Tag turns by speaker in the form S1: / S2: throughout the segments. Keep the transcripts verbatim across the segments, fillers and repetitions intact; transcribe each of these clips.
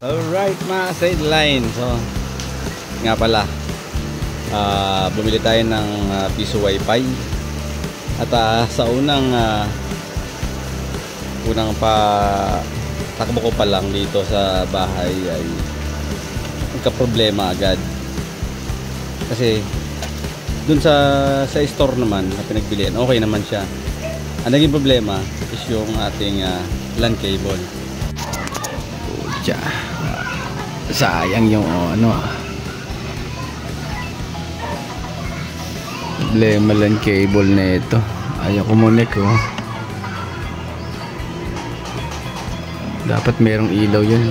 S1: Alright mga sideline, so nga pala uh, bumili tayo ng uh, piso wifi at uh, sa unang uh, unang pa takbo ko pa lang dito sa bahay ay nagka-problema agad kasi dun sa sa store naman na pinagbilian okay naman siya. Ang naging problema is yung ating uh, LAN cable. Pucha, sayang yung oh, ano problema LAN cable na ito. Ayaw kumunik oh. Dapat merong ilaw yun.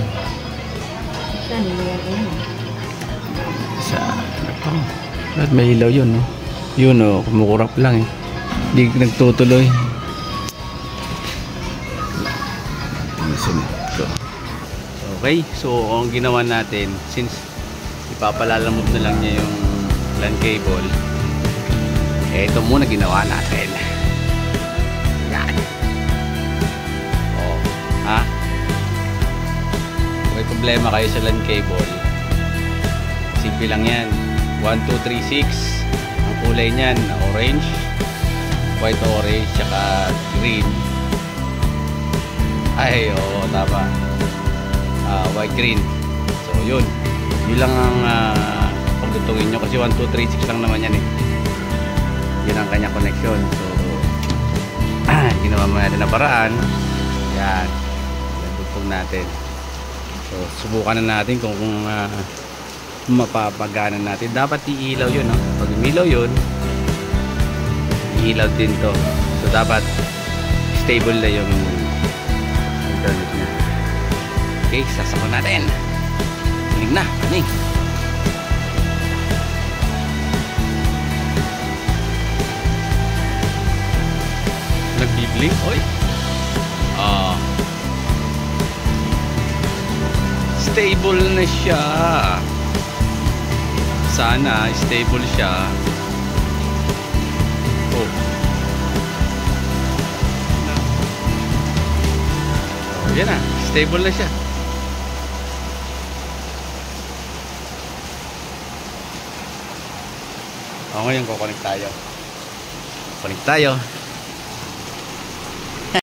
S1: Sa ano pa? Dapat may ilaw yun no? Yun oh, kumukurap lang eh. Hindi nagtutuloy. Okay, so ang ginawa natin, since ipapalalamog na lang niya yung LAN cable, eh ito muna ginawa natin. Yan. Oh, ha? Kung may problema kayo sa LAN cable, simple lang yan. one two three six ang kulay niyan, orange, white orange, tsaka green. Ay, oo, tama. Uh, white green. So yun, yun lang ang uh, pagdutungin nyo kasi one two three six lang naman yan eh. Yun ang kanyang connection. So ginawa mo natin na paraan. Yan, dutong natin. So subukan na natin kung, kung uh, mapapagana natin. Dapat iilaw yun no? Pag umilaw yun, iilaw din to. So dapat stable na yung internet niya. Okay, sasako natin. Hiling na, paning. Nagbiblink, oy. Ah. Stable na siya. Sana stable siya. Oh. Oh, yan na, stable na siya. O, ngayon kukunik tayo. Kunik tayo.